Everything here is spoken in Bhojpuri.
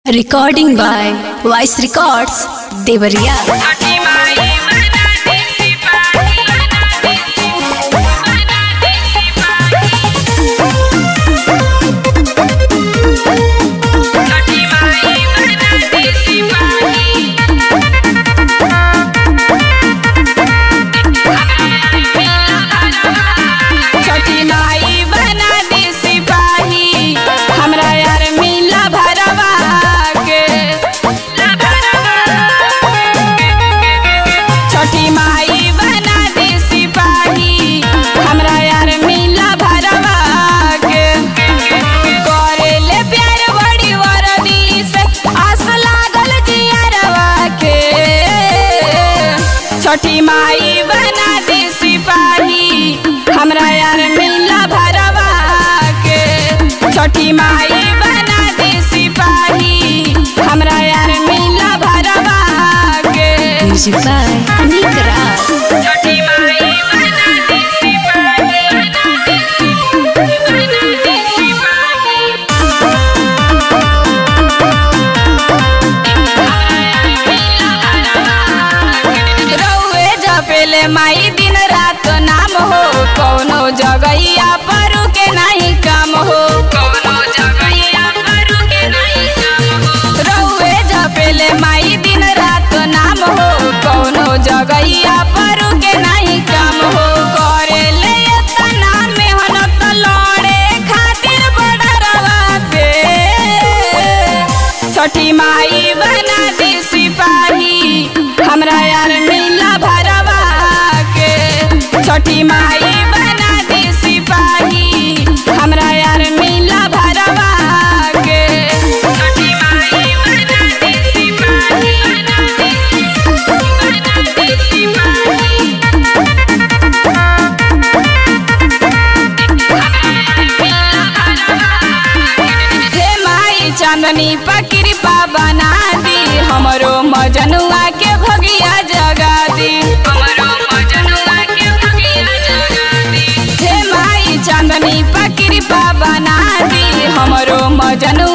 Recording by Voice Records, Devariya. छठी माई बना दी सिपाही हमरा यार मिला भरवा के। छठी माई बना दी सिपाही हमरा यार मिला भरवा के। Music by Anik Raj. छठी माई बना दी सिपाही, बना दी सिपाही। पहले माई दिन रात नाम हो, कौनो जगैया पर के नहीं काम हो, कौनो जगैया पर के नहीं काम हो। रहुए जपेले माई दिन रात नाम हो, कौनो जगैया पर के नहीं काम हो। करेले इतना मेहनत लड़े खातिर बडरवा पे। छठी माई बना दी सिपाही हमरा यार मिला भरवा। छठी माई बना दी सिपाही हमरा यार मिला भरवा के। छठी माई बना दी सिपाही, बना दी सिपाही। हे माई चांदनी पर कृपा बना दी, हमरो मजनुआ के भगिया जगा दी, हमरो मजनुआ के भगिया जगा दी। हे माई चांदनी पर कृपा बना दी, हमरो मजनुआ